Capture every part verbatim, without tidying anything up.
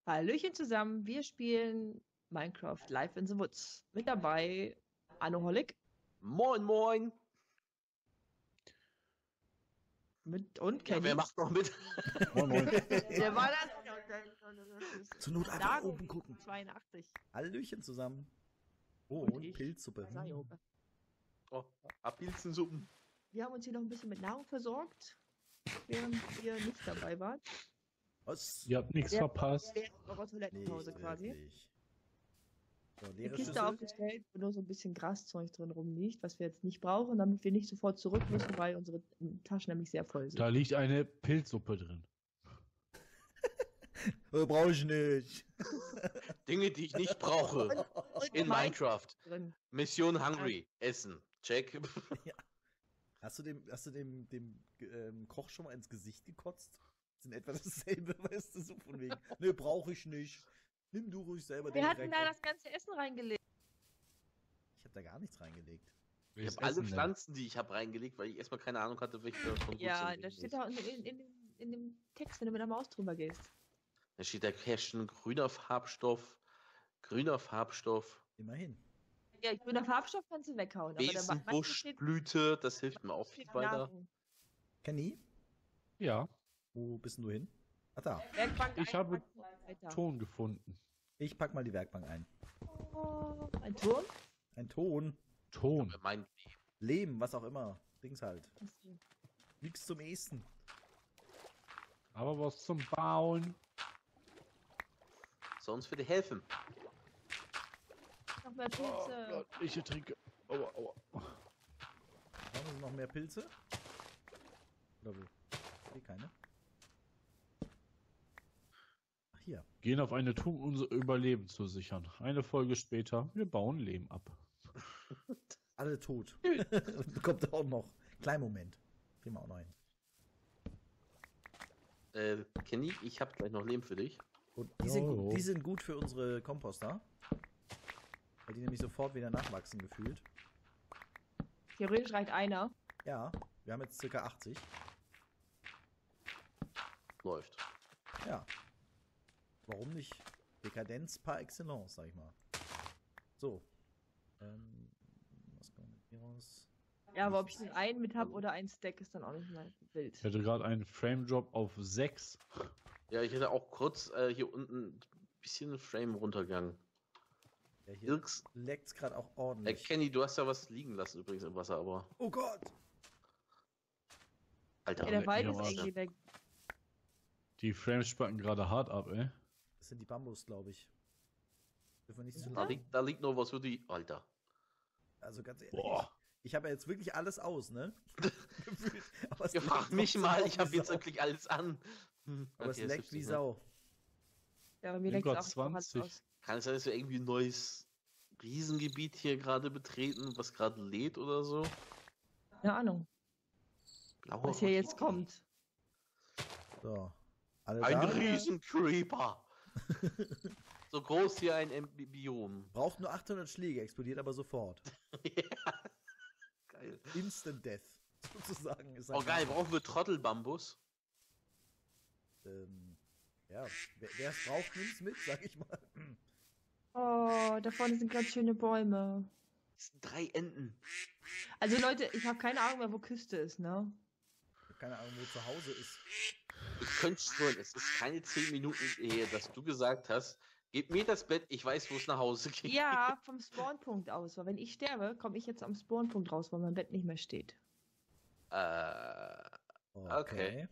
Hallöchen zusammen, wir spielen Minecraft Live in the Woods. Mit dabei Anoholic. Moin, moin. Mit und Ja, Kenny. wer macht noch mit? Moin, moin. Der war das. Zur Not einfach Dago oben gucken. zweiundachtzig. Hallöchen zusammen. Oh, Und und, ich. Pilzsuppe. Sayoga. Oh, Apfelsensuppen. Wir haben uns hier noch ein bisschen mit Nahrung versorgt, während ihr nicht dabei wart. Was? Ihr habt nichts Der- verpasst. Während eurer Toilettenpause Nicht quasi. wirklich. So, Die leere Kiste Schüssel. aufgestellt, wo nur so ein bisschen Graszeug drin rumliegt, was wir jetzt nicht brauchen, damit wir nicht sofort zurück müssen, weil unsere Taschen nämlich sehr voll sind. Da liegt eine Pilzsuppe drin. Äh, Brauche ich nicht. Dinge, die ich nicht brauche Und in mein Minecraft. drin. Mission Hungry. Essen. Check. Hast du dem, hast du dem, dem ähm, Koch schon mal ins Gesicht gekotzt? Das ist in etwa dasselbe, weißt du, so von wegen. Ne, brauche ich nicht. Nimm du ruhig selber den Wir hatten direkt da ab. das ganze Essen reingelegt. Ich habe da gar nichts reingelegt. Ich habe alle Pflanzen, die ich habe, reingelegt, weil ich erstmal keine Ahnung hatte, welche davon gut Ja, sind. das steht da in, in, in, dem- in dem Text, wenn du mit der Maus drüber gehst. Da steht da Cashen, grüner Farbstoff, grüner Farbstoff, Ja, Immerhin. grüner Farbstoff kannst du weghauen. Aber da manchmal steht Besenbuschblüte, das hilft mir auch viel weiter. Nahrung. Kenny, Ja, wo bist denn du hin? Ach da. Werkbank Ich habe einpacken, weiter. Ton gefunden. Ich pack mal die Werkbank ein. Oh, ein Turm? Ein Ton, Ton. Mein Lehm, was auch immer. Dings halt. Nix zum Essen. Aber was zum Bauen. sonst würde helfen. Noch mehr Oh Pilze. Gott, ich ertrinke. Aua, aua. Haben wir noch mehr Pilze? Oder wo? Hier keine. Ach, hier. Gehen auf eine Tour, um unser Überleben zu sichern. Eine Folge später, wir bauen Lehm ab. Alle tot. Kommt auch noch. Kleinen Moment. Kriegen wir auch noch hin. Äh, Kenny, ich habe gleich noch Lehm für dich. Und die sind, Oh. gut, die sind gut für unsere Komposter. Weil die nämlich sofort wieder nachwachsen gefühlt. Theoretisch reicht einer. Ja, wir haben jetzt circa achtzig. Läuft. Ja. Warum nicht? Dekadenz par excellence, sag ich mal. So. Ähm, was kann man mit hier raus? Ja, aber ob ich den einen mit hab oder einen Stack, ist dann auch nicht mehr wild. Ich hatte gerade einen Frame-Drop auf sechs. Ja, ich hätte auch kurz äh, hier unten ein bisschen Frame runtergegangen. Ja, hier Irks, leckt's gerade auch äh, ordentlich. Kenny, du hast ja was liegen lassen übrigens im Wasser, aber. Oh Gott! Alter, Ja, der leck Wald mich ist am Arsch. irgendwie weg. Die Frames spacken gerade hart ab, ey. Das sind die Bambus, glaube ich. Dürfen wir nicht zu da, lang. liegt, da liegt noch was für die. Alter. Also ganz ehrlich. Boah. Ich habe ja jetzt wirklich alles aus, ne? Gefühlt. Aber es Ja, leckt frag mich trotzdem mal, auch ich habe wie jetzt Sau. wirklich alles an. Hm, Aber okay, es das leckt hilft wie nicht, ne? Sau. Ja, bei mir Mein leckt Gott, auch auch alles zwanzig. aus. Kann es sein, dass wir irgendwie ein neues Riesengebiet hier gerade betreten, was gerade lädt oder so? Keine Ahnung, Blauer was hier jetzt Rot. kommt. So. Alle Ein da? Riesencreeper. So groß wie ein M- Biom. Braucht nur achthundert Schläge, explodiert aber sofort. Ja. Geil. Instant Death. Sozusagen. Ist Oh ein geil, Name. brauchen wir Trottelbambus? Ähm, ja, wer es braucht, nimmt's mit, sag ich mal. Oh, da vorne sind gerade schöne Bäume. Das sind drei Enten. Also Leute, ich habe keine Ahnung mehr, wo Küste ist, ne? Keine Ahnung, wo zu Hause ist. Ich könnte schwören, es ist keine zehn Minuten her, dass du gesagt hast, gib mir das Bett, ich weiß, wo es nach Hause geht. Ja, vom Spawnpunkt aus. Weil wenn ich sterbe, komme ich jetzt am Spawnpunkt raus, wo mein Bett nicht mehr steht. Äh, Okay.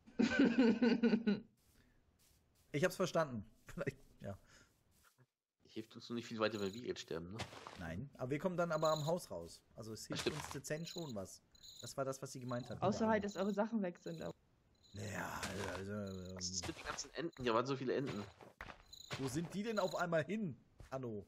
Ich hab's verstanden. Vielleicht, ja. hilft uns nur nicht viel weiter, wenn wir jetzt sterben, ne? Nein. Aber wir kommen dann aber am Haus raus. Also es hilft stimmt. uns dezent schon was. Das war das, was sie gemeint hat. Außer liebe halt, Anna. dass eure Sachen weg sind. Aber Ja, also, ähm, Was ist mit den ganzen Enten? Hier waren so viele Enten. wo sind die denn auf einmal hin, Anno?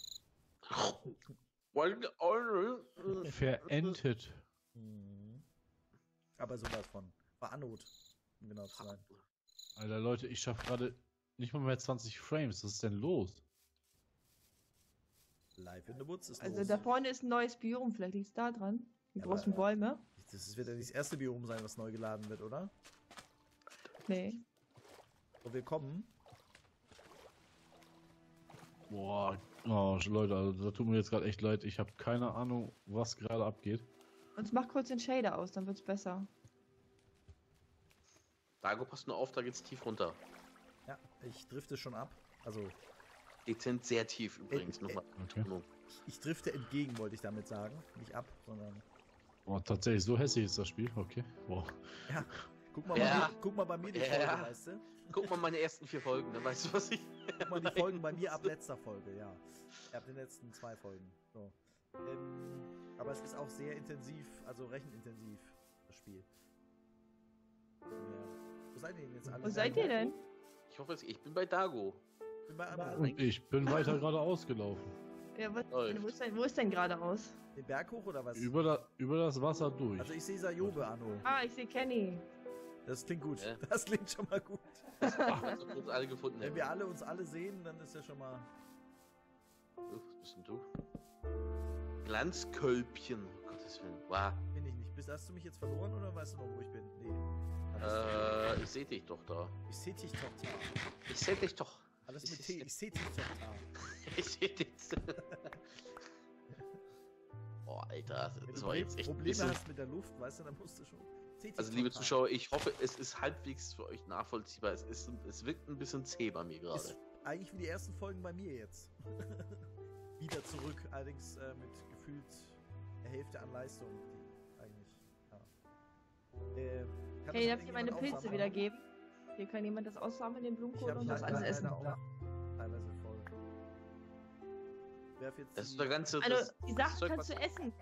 Verentet. Mhm. Aber sowas von. War Anot, um genau zu sein. Alter, Leute, ich schaffe gerade nicht mal mehr zwanzig Frames. Was ist denn los? Live in the Woods ist also los. da vorne ist ein neues Biom, vielleicht liegt es da dran. Die Ja, großen aber- Bäume. Das wird ja nicht das erste Biom sein, was neu geladen wird, oder? Nee. So, wir kommen. Boah, oh, Leute, also, das tut mir jetzt gerade echt leid. Ich habe keine Ahnung, was gerade abgeht. Uns mach kurz den Shader aus, dann wird's besser. Dago, passt nur auf, da geht's tief runter. Ja, ich drifte schon ab. Also, Dezent sehr tief übrigens. Äh, Nochmal. Okay. ich, ich drifte entgegen, wollte ich damit sagen. Nicht ab, sondern. Boah, tatsächlich, so hässlich ist das Spiel. Okay. Boah. Ja, guck mal, Ja. Bei, mir, guck mal bei mir die Ja. Folge, weißt du? Guck mal meine ersten vier Folgen, dann weißt du, was ich. Guck mal die Folgen bei mir ab letzter Folge, ja. Ab den letzten zwei Folgen. So. Ähm, aber es ist auch sehr intensiv, also rechenintensiv, das Spiel. Ja. Wo seid ihr denn jetzt alle? Wo seid ihr denn? Ich hoffe, es- ich bin bei Dago. Ich bin bei Anna. Und ich bin weiter geradeaus gelaufen. Ja, was, Läuft. wo, ist denn, wo ist denn geradeaus? Den Berg hoch oder was? Über, da, über das Wasser durch. Also ich sehe Sayobe, Anno. Ah, ich sehe Kenny. Das klingt gut. Ja. Das klingt schon mal gut. Also, wir uns alle gefunden Wenn hätten. wir alle uns alle sehen, dann ist ja schon mal. Oh, was bist denn du? Glanzkölbchen. Um Gottes Willen. Wow. Bin ich nicht. Bist, hast du mich jetzt verloren oder weißt du noch, wo ich bin? Nee. Äh, ich seh dich doch da. Ich seh dich doch da. Ich seh dich doch. Alles mit T. Ich seh dich doch da. Ich seh dich. Boah, Alter, Wenn das du war jetzt echt ein Probleme bisschen... hast mit der Luft, weißt du, dann musst du schon. Seh dich Also, doch liebe da. Zuschauer, ich hoffe, es ist halbwegs für euch nachvollziehbar. Es, ist, es wirkt ein bisschen zäh bei mir gerade. Ist eigentlich wie die ersten Folgen bei mir jetzt. Wieder zurück, allerdings äh, mit gefühlt der Hälfte an Leistung. Die eigentlich. Ja. Äh, kann Hey, das darf noch ich meine irgendjemand Pilze aussammeln? wiedergeben? Hier kann jemand das aussammeln, den Ich Blumenkohl hab und hier das alles leider essen. auch teilweise voll. Werf jetzt Das ist die- der ganze... Also, das, die das Sachen Zeug, kannst was- du essen.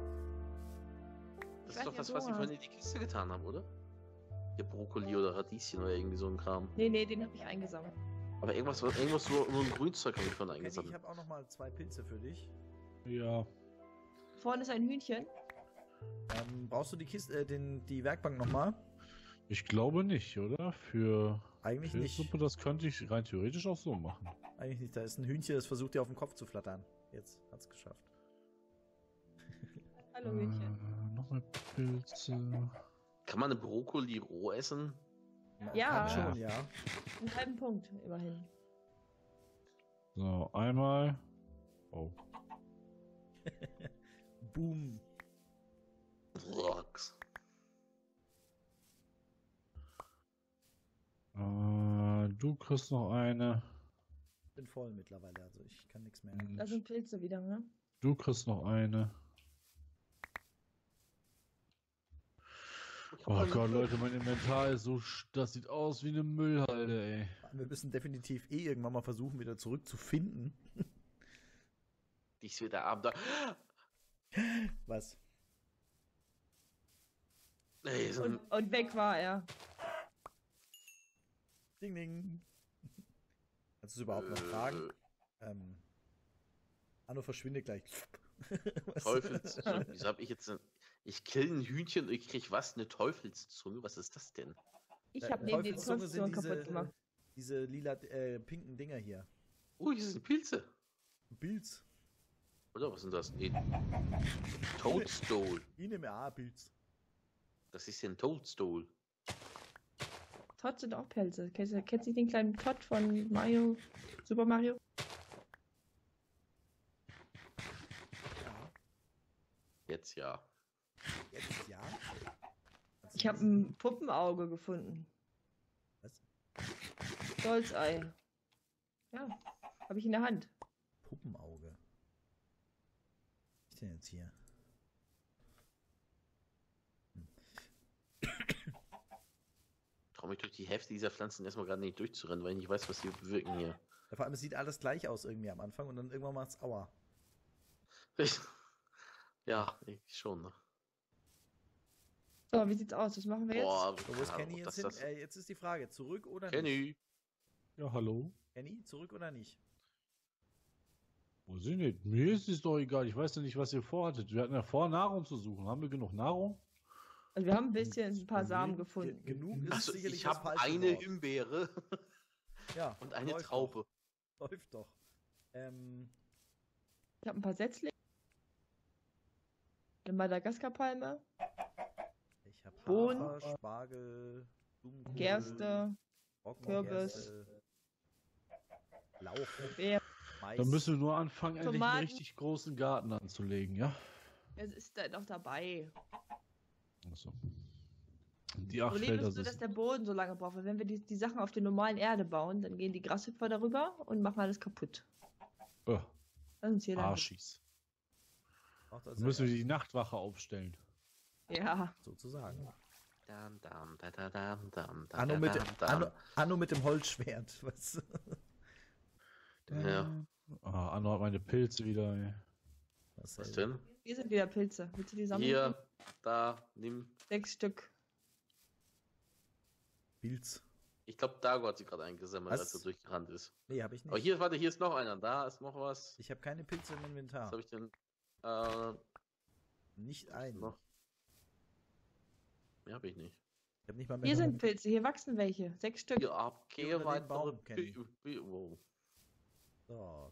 Das weiß ist doch nicht, das, ob was du ich hast. vorhin in die Kiste getan habe, oder? Hier Brokkoli oder Radieschen oder irgendwie so ein Kram. Nee, nee, den habe ich eingesammelt. Aber irgendwas, irgendwas so, nur ein Grünzeug habe ich vorhin Kenny, ich eingesammelt. habe auch noch mal zwei Pilze für dich. Ja. Vorne ist ein Hühnchen. Ähm, brauchst du die Kiste, äh, den, die Werkbank nochmal? Ich glaube nicht, oder? Für Eigentlich nicht. Pilzsuppe, das könnte ich rein theoretisch auch so machen. Eigentlich nicht. Da ist ein Hühnchen, das versucht dir auf den Kopf zu flattern. Jetzt hat's geschafft. Hallo Hühnchen. Äh, Nochmal Pilze. Kann man eine Brokkoli roh essen? Man Ja. Kann schon, ja. Einen halben Punkt, immerhin. So, einmal. Oh. Boom. Rocks. Äh, du kriegst noch eine. Bin voll mittlerweile, also ich kann nichts mehr. Und Da sind Pilze wieder, ne? du kriegst noch eine. Oh Gott, Leute, mein Inventar ist so, sch- das sieht aus wie eine Müllhalde, ey. Wir müssen definitiv eh irgendwann mal versuchen, wieder zurückzufinden. Dies wird der Abend da. Was? Ey, so Und, und weg war er. Ding, ding. Kannst du es überhaupt noch Äh, fragen? Ähm. Anno verschwindet gleich. Was? Teufelszunge. Wieso hab ich jetzt. Ein, ich kill ein Hühnchen und ich krieg was? Eine Teufelszunge? Was ist das denn? Ich Äh, habe neben die Teufelszunge Konstruktion sind kaputt gemacht. Diese lila, äh, pinken Dinger hier. Oh, hier sind Pilze. Pilz. Oder was sind das? Nee. Toadstool. Ich nehme A, Pilz. Das ist ja ein Toadstool. Todd sind auch Pilze. Kennst du kennst du den kleinen Todd von Mario? Super Mario? Ja. Jetzt ja. Jetzt ja. Kannst Ich du habe lesen? ein Puppenauge gefunden. Was? Stolzei. Ja, habe ich in der Hand. Puppenauge. Was ist denn jetzt hier? Trau mich durch die Hälfte dieser Pflanzen erstmal gerade nicht durchzurennen, weil ich nicht weiß, was sie bewirken hier. Ja, vor allem, es sieht alles gleich aus irgendwie am Anfang und dann irgendwann macht's Aua. Ja, ich schon. Ne? So, wie sieht's aus? Was machen wir jetzt? Boah, So, wo ist keine Kenny Ahnung, jetzt dass hin? das... Äh, jetzt ist die Frage, zurück oder nicht? Kenny. Ja, hallo? Kenny, zurück oder nicht? Wo sind die? Mir ist es doch egal. Ich weiß ja nicht, was ihr vorhattet. Wir hatten ja vor, Nahrung zu suchen. Haben wir genug Nahrung? Also wir haben ein bisschen ein paar Ge- Samen ge- gefunden. Genug ist Achso, sicherlich ich das habe falsche eine Wort. Himbeere Ja, und eine läuft Traube. Doch. Läuft doch. Ähm, Ich habe ein paar Setzlinge. Eine Madagaskar-Palme. ich habe Bohnen. Hafer, Spargel, Blumenkohl, Gerste. Roggengerste, Kürbis. Lauch, Beer. Mais. Dann müssen wir nur anfangen, endlich einen Tomaten. richtig großen Garten anzulegen, ja? Es ist da noch dabei. Achso. Die Das acht Problem Felder ist nur, dass sind. der Boden so lange braucht. Weil wenn wir die, die Sachen auf der normalen Erde bauen, dann gehen die Grashüpfer darüber und machen alles kaputt. Oh, Lass uns hier lang. Arschis. Auch das Dann müssen wir die Nachtwache aufstellen. Ja. sozusagen. Dam, dam, da, da, dam, dam, da, Anno da, mit, dam, dem, dam. Anno, Anno mit dem Holzschwert. Was? Ja. Ah, Anno hat meine Pilze wieder. Ey. Was, Was ey? denn? Hier sind wieder Pilze. Willst du die sammeln? Hier, da, nimm. Sechs Stück. Pilz. Ich glaube, Dago hat sie gerade eingesammelt, Was? als er durchgerannt ist. Nee, habe ich nicht. Aber hier, warte, hier ist noch einer. Da ist noch was. Ich habe keine Pilze im Inventar. Was habe ich denn? Äh, Nicht einen. noch. Mehr habe ich nicht. Ich habe nicht mal mehr. Hier sind Pilze. Hier wachsen welche. Sechs Stück. Hier, okay, unter dem weitere. Baum, Kenny. Pi- Pi- wow. So.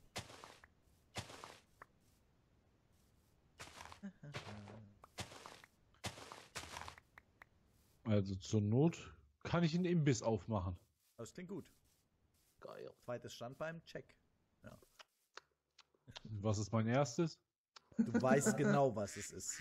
Also zur Not kann ich einen Imbiss aufmachen. Das klingt gut. Geil. Zweites Standbein, check. Was ist mein erstes? Du weißt genau, was es ist.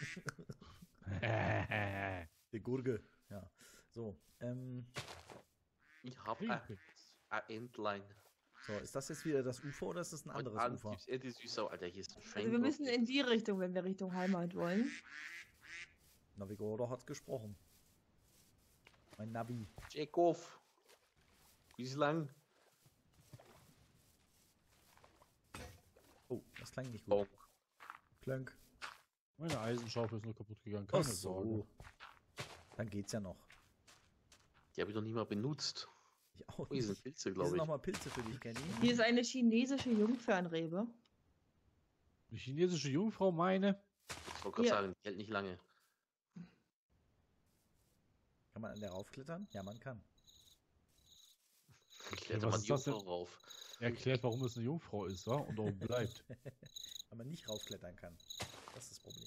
Die Gurke. Ja. So. Ähm, Ich habe ein, Pilz. ein Entlein. so, ist das jetzt wieder das U F O oder ist das ein anderes Und Ufer? Antips, Eddie Süßau, Alter, hier ist ein Also Schenk. wir müssen in die Richtung, wenn wir Richtung Heimat wollen. Navigator hat gesprochen. Mein Navi. Tschechow. Wie ist lang? Oh, das klang nicht gut. Bonk. Klönk. Meine Eisenschaufel ist nur kaputt gegangen. Keine Ach Sorge. so. Dann geht's ja noch. Die habe ich noch nie mal benutzt. Ich auch Oh, hier sind nicht. Pilze, Hier glaube sind ich. nochmal Pilze für dich, Kenny. Hier ist eine chinesische Jungfernrebe. Die chinesische Jungfrau meine. Ich wollte gerade Hier. sagen, die hält nicht lange. Kann man an der raufklettern? Ja, man kann. Ich kletter was mal ist die das Jungfrau denn? rauf. Erklärt, warum es eine Jungfrau ist, wa? Und auch bleibt. Weil man nicht raufklettern kann. Das ist das Problem.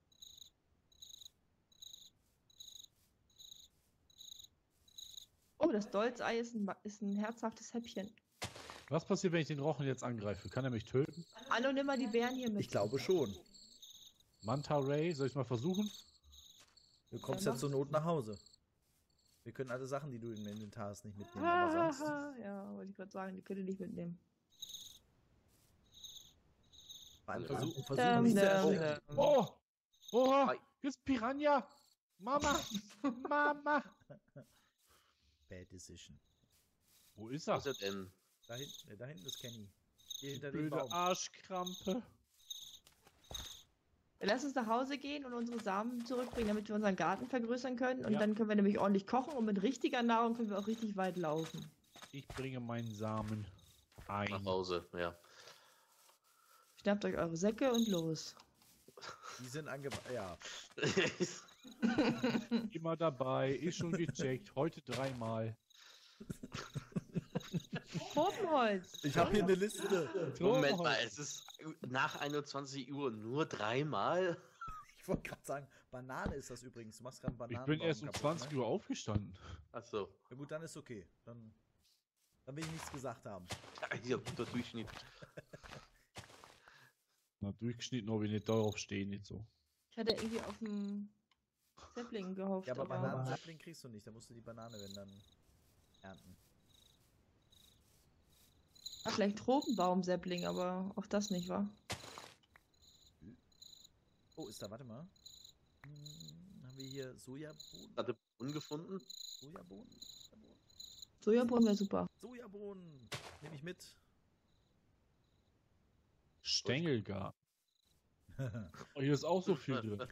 Oh, das Dolzei ist ein, ist ein herzhaftes Häppchen. Was passiert, wenn ich den Rochen jetzt angreife? Kann er mich töten? Hallo, nimm mal die Bären hier mit. Ich glaube schon. Manta Ray, soll ich mal versuchen? Du kommst Ja, ja zur Not nach Hause. Wir können alle Sachen, die du im Inventar hast, nicht mitnehmen. Ha, Aber ha, sonst. ha. Ja, wollte ich gerade sagen, die könnt ihr nicht mitnehmen. Vor allem Ja. versuchen, versuchen Dam, nicht zu dam, erschrecken. dam. Oh! Oh! Ei. Jetzt Piranha! Mama! Mama! Bad Decision. Wo ist Wo er? ist er denn? Da hinten, äh, da hinten ist Kenny. Hier Die hinter dem blöde Baum. Arschkrampe. Lass uns nach Hause gehen und unsere Samen zurückbringen, damit wir unseren Garten vergrößern können. Und Ja. dann können wir nämlich ordentlich kochen und mit richtiger Nahrung können wir auch richtig weit laufen. Ich bringe meinen Samen Nach ein. Hause, ja. Schnappt euch eure Säcke und los. Die sind angebracht. Ja. Immer dabei, ist schon gecheckt. Heute dreimal. Tropenholz! Ich habe hier eine Liste. Moment mal, es ist nach einundzwanzig Uhr nur dreimal? Ich wollte gerade sagen, Banane ist das übrigens. Du machst gerade einen Ich Bananenbaum bin erst um kaputt, zwanzig ne? Uhr aufgestanden. Achso. Ja gut, dann ist okay. Dann, dann will ich nichts gesagt haben. Ja, guter Durchschnitt. Na, durchgeschnitten, ob ich nicht darauf stehe, nicht so. Ich hatte irgendwie auf den Zeppelin gehofft. Ja, aber aber Bananensappling kriegst du nicht. Da musst du die Banane, wenn dann, ernten. Ah, vielleicht Tropenbaum-Säppling, aber auch das nicht, wa? Oh, ist da, warte mal. Hm, haben wir hier Sojabohnen? Hatte Brunnen gefunden? Sojabohnen? Sojabohnen? Sojabohnen wäre super. Sojabohnen! Nehme ich mit. Stängelgarten. Oh, hier ist auch so viel drin.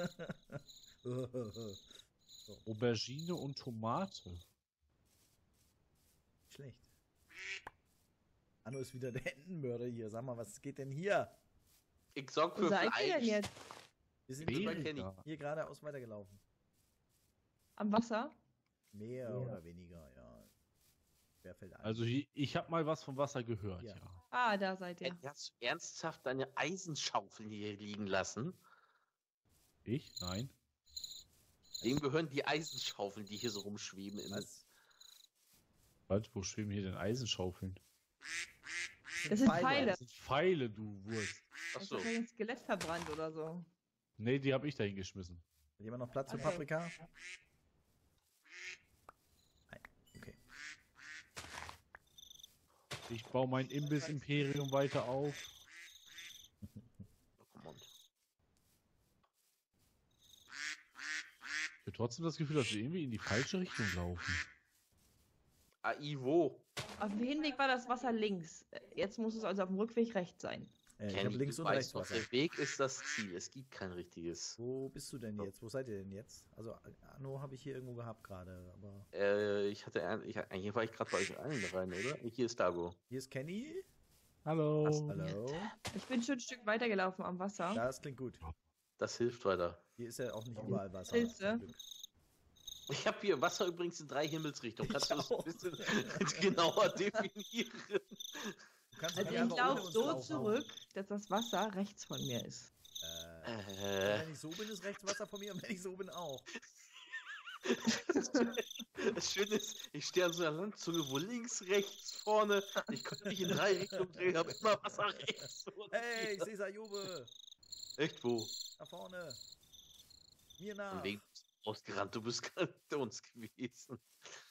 Aubergine und Tomate. Schlecht. Anno ist wieder der Entenmörder hier. Sag mal, was geht denn hier? Ich sorg Wo für seid ihr denn Fleisch. jetzt? Wir sind Beere. hier, Kenny. Beergarten. hier geradeaus weitergelaufen. Am Wasser? Mehr Ja. oder weniger, ja. Wer fällt ein? Also hier, ich habe mal was vom Wasser gehört, Ja. ja. Ah, da seid ihr. Ey, hast du ernsthaft deine Eisenschaufeln hier liegen lassen? Ich? Nein. Dem gehören die Eisenschaufeln, die hier so rumschweben. Im Was? Was? Wo schweben hier denn Eisenschaufeln? Das sind Pfeile. Das sind Pfeile, du Wurst. Ach Hast so. du ein Skelett verbrannt oder so? Nee, die habe ich dahin geschmissen. Hat jemand noch Platz für Okay. Paprika? Nein. Okay. Ich baue mein Imbiss-Imperium weiter auf. Oh, come on. Ich habe trotzdem das Gefühl, dass wir irgendwie in die falsche Richtung laufen. A I, wo? Auf dem Hinweg war das Wasser links. Jetzt muss es also auf dem Rückweg rechts sein. Äh, ich Kenny, habe links du und weißt rechts doch, Wasser. der Weg ist das Ziel. Es gibt kein richtiges. Wo bist du denn jetzt? Wo seid ihr denn jetzt? Also Anno habe ich hier irgendwo gehabt gerade, aber Äh, ich hatte, ein- ich, eigentlich war ich gerade bei euch allen rein, oder? Hier ist Dago. hier ist Kenny. Hallo. Hallo. Ich bin schon ein Stück weitergelaufen am Wasser. Das klingt gut. Das hilft weiter. Hier ist ja auch nicht überall Wasser. Pilze. zum Glück. Ich habe hier Wasser übrigens in drei Himmelsrichtungen. Kannst Ich du das ein auch. bisschen genauer definieren? Du kannst Also doch ich einfach ohne laufe uns so laufen. zurück, dass das Wasser rechts von mir ist. Äh, Äh, wenn ich so bin, ist rechts Wasser von mir und wenn ich so bin auch. das Schöne ist, ich stehe an so einer Landzunge, wo links, rechts, vorne, ich konnte mich in drei Richtungen drehen, habe immer Wasser rechts. und Hey, ich links. sehe Sayube. Echt wo? Da vorne. Mir nach. Von wegen ausgerannt, du bist gerade hinter uns gewesen.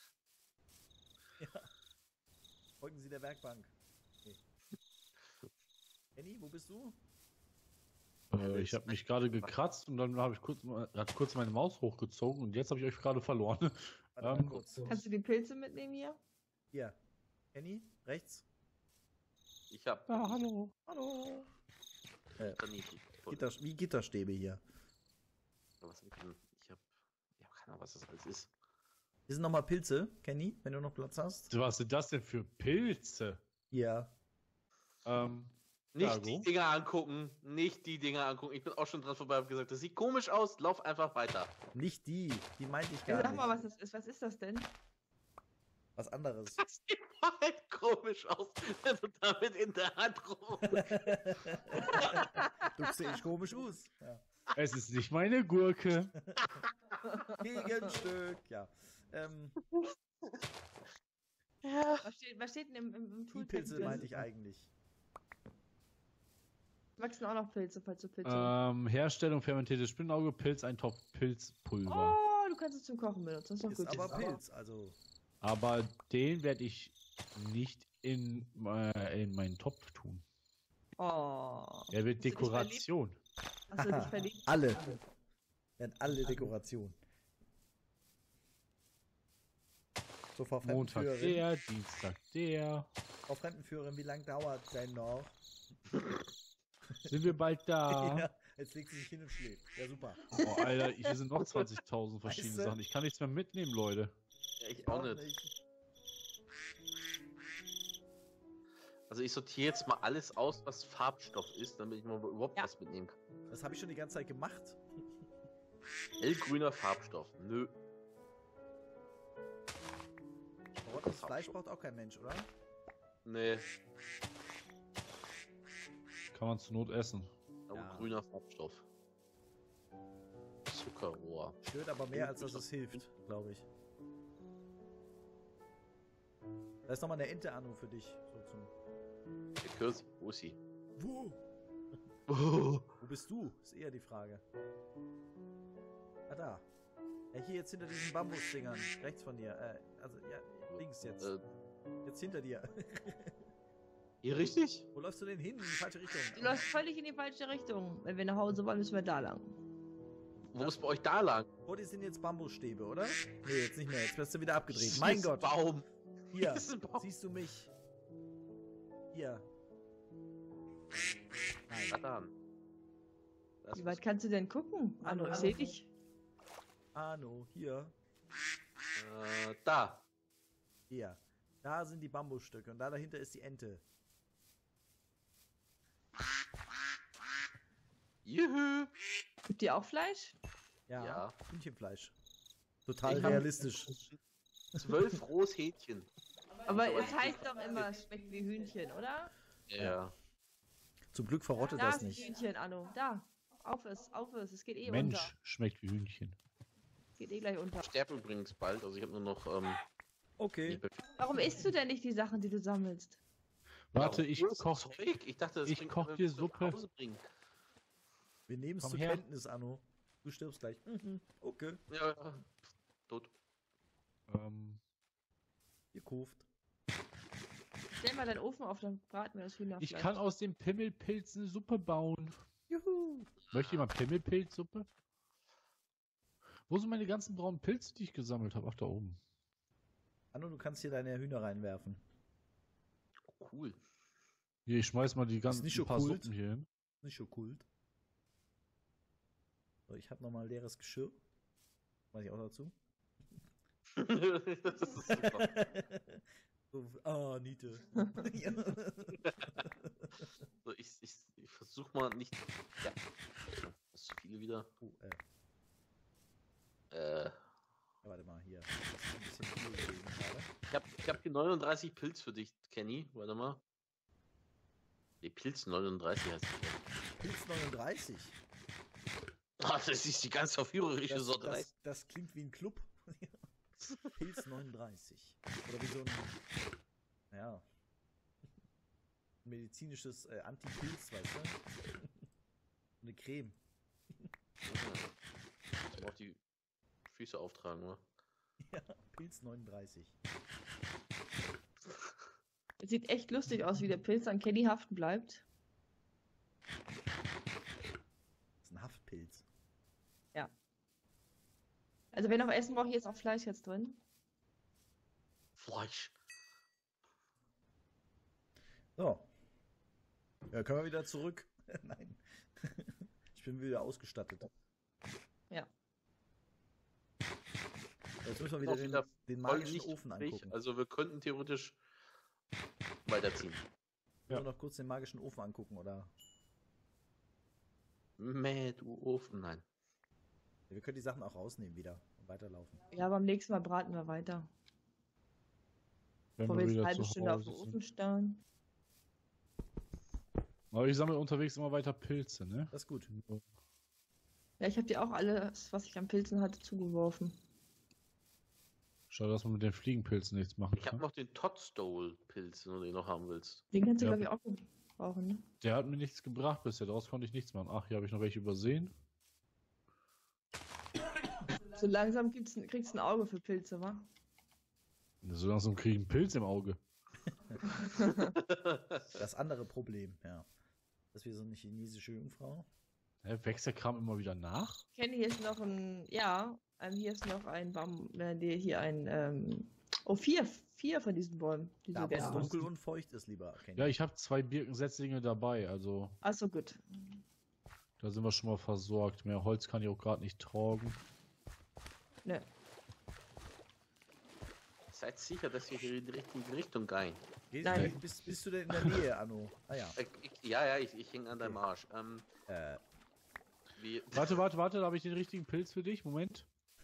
Folgen Sie der Werkbank. Okay. Kenny, wo bist du? Äh, ich habe mich gerade gekratzt und dann habe ich kurz, mal- hat kurz meine Maus hochgezogen und jetzt habe ich euch gerade verloren. Warte mal Ähm, kurz. Kannst du die Pilze mitnehmen hier? Hier. Kenny, rechts. Ich habe Ja, hallo. Hallo. Äh, Granit. Gitter, wie Gitterstäbe hier. Was hab ich denn? Ich habe ich hab keine Ahnung, was das alles ist. Hier sind nochmal Pilze, Kenny, wenn du noch Platz hast. Was sind das denn für Pilze? Ja. Ähm, Nicht Dago? die Dinger angucken, nicht die Dinger angucken. Ich bin auch schon dran vorbei und hab gesagt, das sieht komisch aus, lauf einfach weiter. Nicht die. Die meinte ich Ja, gar sag mal, was nicht. das ist. Was ist das denn? Was anderes. Das sieht halt komisch aus, wenn du damit in der Hand rum. Du siehst komisch aus. Ja. es ist nicht meine Gurke. Gegenstück, ja. Ähm, Was steht, was steht denn im, im, im die Tooltip Pilze drin? meinte ich eigentlich. Wachsen auch noch Pilze, falls du Pilze. Ähm, Herstellung fermentiertes Spinnauge, Pilz, ein Topf Pilzpulver. Oh, du kannst es zum Kochen benutzen. Das ist doch Ist gut. aber Pilz, also. Aber den werde ich nicht in, äh, in meinen Topf tun. Oh. Er wird Hast du dich Dekoration. Hast du dich verliebt? Alle. Werden alle Dekorationen. So, Frau Montag Fremdenführerin. der, Dienstag der. Frau Fremdenführerin, wie lange dauert denn noch? Sind wir bald da? Ja, jetzt legt sie sich hin und schläft. Ja, super. Oh, Alter, hier sind noch zwanzigtausend verschiedene Weißt du? Sachen. Ich kann nichts mehr mitnehmen, Leute. Ja, ich auch nicht. Also ich sortiere jetzt mal alles aus, was Farbstoff ist, damit ich mal überhaupt Ja. was mitnehmen kann. Das habe ich schon die ganze Zeit gemacht. Hellgrüner Farbstoff. Nö. Verrottetes Fleisch braucht auch kein Mensch, oder? Nee. Kann man zur Not essen. Aber Ja. grüner Farbstoff. Zuckerrohr. Stört aber mehr, als dass es hilft, glaube ich. Da ist nochmal eine Ente, Anno, für dich. So zum Der Kürs, wo ist sie? Wo? Oh. Wo bist du? Ist eher die Frage. Ah, da. Ja, hier jetzt hinter diesen Bambusdingern. Rechts von dir. Äh, also, ja, links jetzt. Äh, Jetzt hinter dir. hier richtig? Wo läufst du denn hin? In die falsche Richtung. Du läufst völlig in die falsche Richtung. Wenn wir nach Hause wollen, müssen wir da lang. Wo ist bei euch da lang? Oh, die sind jetzt Bambusstäbe, oder? Nee, jetzt nicht mehr. Jetzt wirst du wieder abgedreht. Hier Mein ist ein Gott. Baum. Hier. ist ein Baum. Siehst du mich? Hier. Na dann. Das Wie weit kannst du denn gucken? Anno, ich seh dich. Arno, hier. Äh, da. Hier. Da sind die Bambusstücke und da dahinter ist die Ente. Juhu. Gibt dir auch Fleisch? Ja. Ja. Hühnchenfleisch. Total Ich hab- realistisch. Zwölf rohes Hähnchen. Aber Aber es heißt doch immer, es schmeckt wie Hühnchen, oder? Ja. Zum Glück verrottet Da das ist ein nicht. Hühnchen, Anno. Da. Auf es, auf es. Es geht eh Mensch unter. schmeckt wie Hühnchen. Es geht eh gleich unter. Ich sterbe übrigens bald, also ich habe nur noch, ähm, Okay. nicht mehr Warum isst du denn nicht die Sachen, die du sammelst? Warte, Ja, ich cooles koch, Zeug. Ich dachte, das ich bringt- koch wir dir müssen Suppe. nach Hause bringen. Wir nehmen es Komm zur her. Kenntnis, Anno. Du stirbst gleich. Mhm. Okay. Ja, ja. Tot. ähm, Gekauft. Stell mal deinen Ofen auf, dann braten wir das Hühnerfleisch. ich kann aus dem Pimmelpilz eine Suppe bauen. Juhu. Möchte jemand Pimmelpilzsuppe? Wo sind meine ganzen braunen Pilze, die ich gesammelt habe? Ach, da oben. Anno, du kannst hier deine Hühner reinwerfen. Cool. Hier, ich schmeiß mal die ganzen nicht so paar kult. Suppen hier hin. Nicht so kult. So, ich habe nochmal leeres Geschirr. Mach ich auch dazu. Das ist super. So, ah, Niete. So, ich ich, ich versuche mal nicht. Ja. Das ist zu viele wieder. Oh, äh, Äh, ja, warte mal, hier. Das ist ein bisschen viel gewesen gerade. ich habe ich hab hier neununddreißig Pilz für dich, Kenny. Warte mal. Die Pilz neununddreißig heißt die. Pilz neununddreißig. Ah, das ist die ganz verführerische Das, Sorte. das, das klingt wie ein Club. Pilz neununddreißig. Oder wie so ein, ja, medizinisches äh, Anti-Pilz, weißt du? Eine Creme. Ich muss auch die Füße auftragen, oder? Ja, Pilz neununddreißig. Es sieht echt lustig aus, wie der Pilz an Kenny haften bleibt. Das ist ein Haftpilz. Also wenn noch Essen brauche ich jetzt auch Fleisch jetzt drin. Fleisch. So. Ja, können wir wieder zurück? Nein. Ich bin wieder ausgestattet. Ja. Jetzt müssen wir Noch wieder den, wieder den Voll magischen nicht Ofen frisch, angucken. Also wir könnten theoretisch weiterziehen. Müssen wir noch kurz den magischen Ofen angucken, oder? Mäh, du Ofen, nein. Ja, wir können die Sachen auch rausnehmen wieder und weiterlaufen. Ja, beim nächsten Mal braten wir weiter. Wenn Bevor wir wir jetzt wieder eine halbe zu Stunde auf den Hause sind. Ofen starren. Aber ich sammle unterwegs immer weiter Pilze, ne? Das ist gut. Ja, ich habe dir auch alles, was ich an Pilzen hatte, zugeworfen. Schade, dass man mit den Fliegenpilzen nichts machen Ich habe kann. noch den Toadstool-Pilz, wenn du den noch haben willst. Den kannst du, Ja. glaube ich, auch gebrauchen, ne? Der hat mir nichts gebracht bisher, daraus konnte ich nichts machen. Ach, hier habe ich noch welche übersehen. So langsam gibt's, kriegst du ein Auge für Pilze, wa? So langsam kriege ich einen Pilz im Auge. Das andere Problem, ja. Das ist wie so eine chinesische Jungfrau. Hä, wächst der Kram immer wieder nach? Kenny, hier ist noch ein, ja, ähm, hier ist noch ein Baum, äh, der- hier ein, ähm, oh, vier, vier von diesen Bäumen. Die Da, so wo es gerne dunkel aussehen. und feucht ist, lieber Kenny. Ja, ich habe zwei Birkensetzlinge dabei, also Achso, gut. da sind wir schon mal versorgt. Mehr Holz kann ich auch gerade nicht tragen. Ne. Seid sicher, dass wir hier in die richtige Richtung gehen. Geh, Nein. Bist, bist du denn in der Nähe, Anno? Ah ja. Äh, ich, ja, ja, ich, ich hänge an deinem Arsch. Ähm, Äh, wie, Warte, warte, warte, da habe ich den richtigen Pilz für dich. Moment.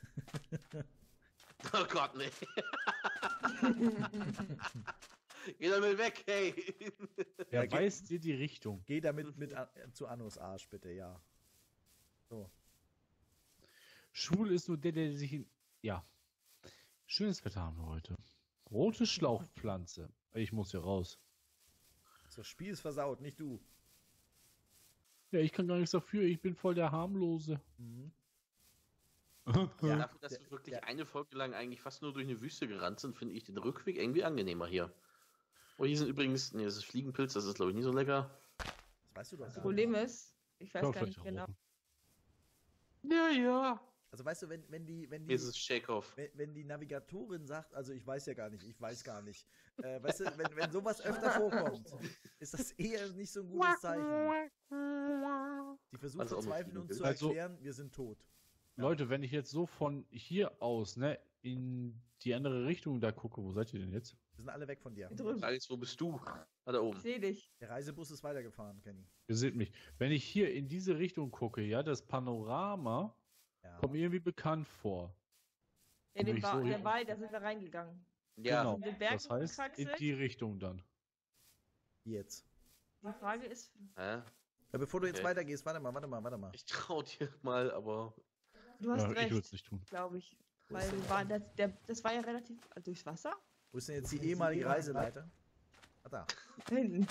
oh Gott, nee. Geh damit weg, hey. Er Ja, weist dir die Richtung. geh damit mit an, zu Annos Arsch, bitte, ja. So. Schwul ist nur der, der sich in... Ja. Schönes Wetter haben wir heute. Rote Schlauchpflanze. Ich muss hier raus. Das Spiel ist versaut, nicht du. Ja, ich kann gar nichts dafür. Ich bin voll der Harmlose. Mhm. Ja, dafür, dass der- wir wirklich der- eine Folge lang eigentlich fast nur durch eine Wüste gerannt sind, finde ich den Rückweg irgendwie angenehmer hier. Oh, hier sind übrigens, nee, das ist Fliegenpilz, das ist glaube ich nicht so lecker. Das weißt du doch Das gar Problem nicht. ist, ich weiß Kann gar vielleicht nicht genau. rauchen. Ja, ja. Also weißt du, wenn, wenn die, wenn die, Hier ist es Chekhov. wenn, wenn die Navigatorin sagt, also ich weiß ja gar nicht, ich weiß gar nicht. Äh, weißt du, wenn, wenn sowas öfter vorkommt, ist das eher nicht so ein gutes Zeichen. Die versucht Also auch noch verzweifelt uns zu Fliegenpilz. Also- erklären, wir sind tot. Leute, wenn ich jetzt so von hier aus, ne, in die andere Richtung da gucke, wo seid ihr denn jetzt? Wir sind alle weg von dir. Hier drüben. Alex, wo bist du? Ah, da oben. Ich sehe dich. Der Reisebus ist weitergefahren, Kenny. Ihr seht mich. Wenn ich hier in diese Richtung gucke, ja, das Panorama Ja. kommt mir irgendwie bekannt vor. In den ich ba so der hin- Wald, da sind wir reingegangen. Ja, Genau. Den Berg Das heißt, in gekraxelt. die Richtung dann. Jetzt. Die Frage ist, hä? Ja, bevor du jetzt Okay. weitergehst, warte mal, warte mal, warte mal. Ich trau dir mal, aber du hast Ja, ich würde recht, es nicht tun. glaube ich. Wo Weil ist wir denn- waren, das, der, das war ja relativ äh, durchs Wasser. Wo ist denn jetzt die ehemalige Reiseleiter? Ah, da. Hinten.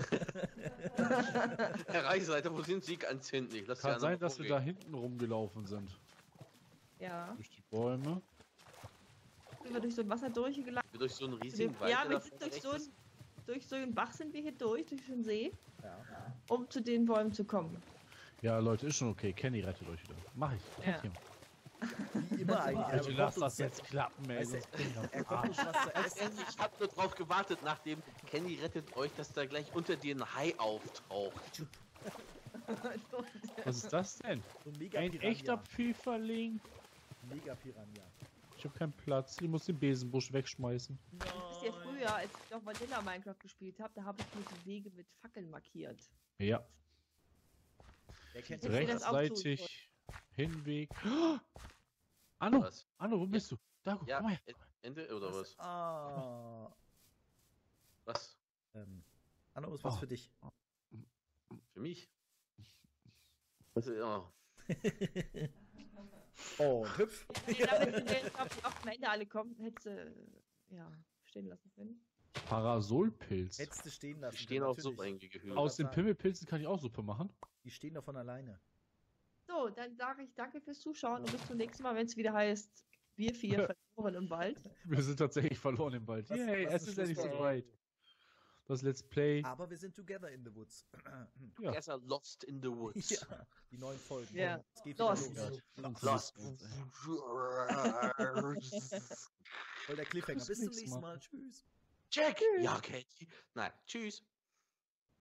Herr Reichseiter, wo sind Sie? Ganz hinten. Ich lasse Kann sein, dass wir da hinten rumgelaufen sind. Ja. Durch die Bäume. Sind wir durch so ein Wasser durchgelaufen? Wir durch so einen riesigen Wald. Ja, der wir da sind vorne durch so, rechts ein, durch so einen Bach sind wir hier durch, durch den See, Ja. um zu den Bäumen zu kommen. Ja, Leute, ist schon okay. Kenny rettet euch wieder. Mach ich. Ja. Kennt ihr. Wie immer eigentlich. Bitte Er lass kocht uns das jetzt klappen, ey. Weißt du, sonst bin ich am Er kocht uns Arsch. was zu ist. essen. Ich hab nur drauf gewartet, nachdem Kenny rettet euch, dass da gleich unter dir ein Hai auftaucht. Was ist das denn? So ein mega Ein Piranha. echter Pfifferling? Mega Piranha. Ich habe keinen Platz. Ich muss den Besenbusch wegschmeißen. Wisst ihr, früher, als ich noch Vanilla Minecraft gespielt habe, da habe ich mir die Wege mit Fackeln markiert. Ja. Der kennt Ich sehe das auch Rechtsseitig. Hinweg. Oh! Anno! Was? Anno, wo bist du? Da, guck Ja, mal her. E- Ende oder was? Ah. Was? Ähm. Anno ist was Oh. für dich. Für mich? Was, oh. Oh, und hüpf. Ja, damit wir jetzt auf, auf am Ende alle kommen, hättest du, äh, ja, stehen lassen können. Parasolpilz. Hättest du stehen lassen. Die stehen können, auf so natürlich. eingehüllt. Aus den sagen. Pimmelpilzen kann ich auch Suppe machen. Die stehen doch von alleine. So, dann sage ich danke fürs Zuschauen und bis zum nächsten Mal, wenn es wieder heißt, wir vier verloren im Wald. Wir sind tatsächlich verloren im Wald. Was- Yay, was es ein ist endlich Schlusswort. soweit. Das Let's Play. Aber wir sind together in the woods. Ja. Besser Lost in the Woods. Ja, die neuen Folgen. Ja. Es geht Lost. wieder los. Lost. Voll der Cliffhanger. Bis Bis zum nächstes nächsten Mal. Mal. Tschüss. Jack! Ja, Katie. Nein, tschüss.